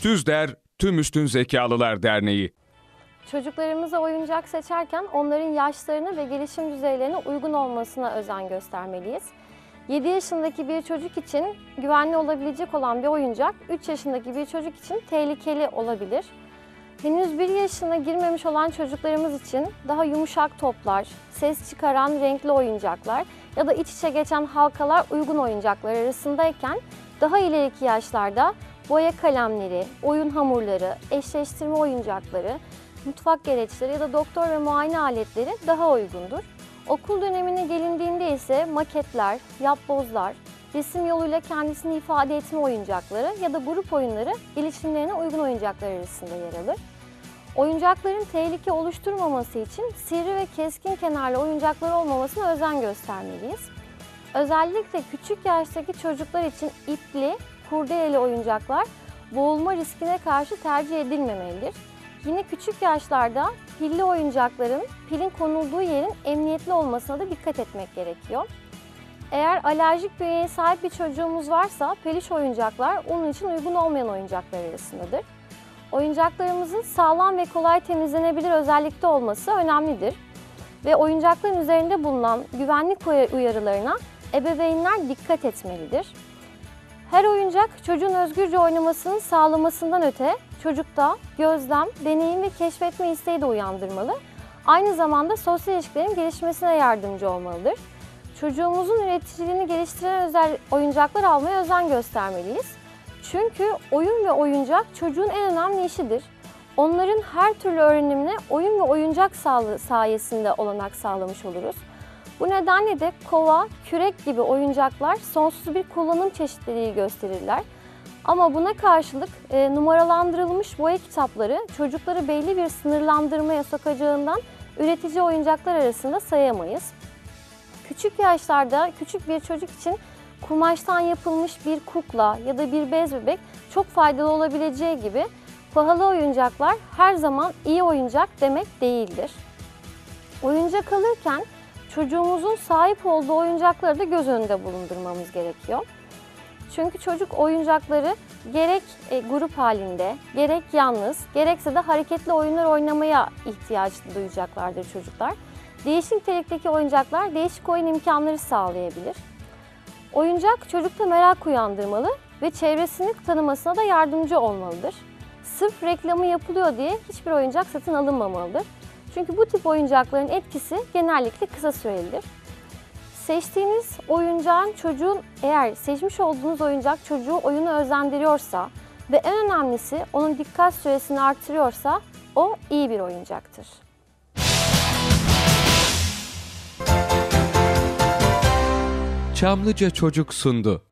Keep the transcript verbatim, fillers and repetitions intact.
TÜZDER, Tüm Üstün Zekalılar Derneği. Çocuklarımıza oyuncak seçerken onların yaşlarına ve gelişim düzeylerine uygun olmasına özen göstermeliyiz. yedi yaşındaki bir çocuk için güvenli olabilecek olan bir oyuncak, üç yaşındaki bir çocuk için tehlikeli olabilir. Henüz bir yaşına girmemiş olan çocuklarımız için daha yumuşak toplar, ses çıkaran renkli oyuncaklar ya da iç içe geçen halkalar uygun oyuncaklar arasındayken, daha ileriki yaşlarda boya kalemleri, oyun hamurları, eşleştirme oyuncakları, mutfak gereçleri ya da doktor ve muayene aletleri daha uygundur. Okul dönemine gelindiğinde ise maketler, yapbozlar, resim yoluyla kendisini ifade etme oyuncakları ya da grup oyunları gelişimlerine uygun oyuncaklar arasında yer alır. Oyuncakların tehlike oluşturmaması için sivri ve keskin kenarlı oyuncaklar olmamasına özen göstermeliyiz. Özellikle küçük yaştaki çocuklar için ipli, kurdeleli oyuncaklar boğulma riskine karşı tercih edilmemelidir. Yine küçük yaşlarda pilli oyuncakların pilin konulduğu yerin emniyetli olmasına da dikkat etmek gerekiyor. Eğer alerjik bünyeye sahip bir çocuğumuz varsa peluş oyuncaklar onun için uygun olmayan oyuncaklar arasındadır. Oyuncaklarımızın sağlam ve kolay temizlenebilir özellikte olması önemlidir. Ve oyuncakların üzerinde bulunan güvenlik uyarılarına ebeveynler dikkat etmelidir. Her oyuncak çocuğun özgürce oynamasını sağlamasından öte çocukta gözlem, deneyim ve keşfetme isteği de uyandırmalı. Aynı zamanda sosyal ilişkilerin gelişmesine yardımcı olmalıdır. Çocuğumuzun üreticiliğini geliştiren özel oyuncaklar almaya özen göstermeliyiz. Çünkü oyun ve oyuncak çocuğun en önemli işidir. Onların her türlü öğrenimine oyun ve oyuncak sayesinde olanak sağlamış oluruz. Bu nedenle de kova, kürek gibi oyuncaklar sonsuz bir kullanım çeşitliliği gösterirler. Ama buna karşılık e, numaralandırılmış boya kitapları çocukları belli bir sınırlandırmaya sokacağından üretici oyuncaklar arasında sayamayız. Küçük yaşlarda küçük bir çocuk için kumaştan yapılmış bir kukla ya da bir bez bebek çok faydalı olabileceği gibi pahalı oyuncaklar her zaman iyi oyuncak demek değildir. Oyuncak alırken çocuğumuzun sahip olduğu oyuncakları da göz önünde bulundurmamız gerekiyor. Çünkü çocuk oyuncakları gerek e, grup halinde, gerek yalnız, gerekse de hareketli oyunlar oynamaya ihtiyaç duyacaklardır çocuklar. Değişik nitelikteki oyuncaklar değişik oyun imkanları sağlayabilir. Oyuncak çocukta merak uyandırmalı ve çevresini tanımasına da yardımcı olmalıdır. Sırf reklamı yapılıyor diye hiçbir oyuncak satın alınmamalıdır. Çünkü bu tip oyuncakların etkisi genellikle kısa sürelidir. Seçtiğiniz oyuncağın çocuğun, eğer seçmiş olduğunuz oyuncak çocuğu oyunu özendiriyorsa ve en önemlisi onun dikkat süresini artırıyorsa o iyi bir oyuncaktır. Çamlıca Çocuk sundu.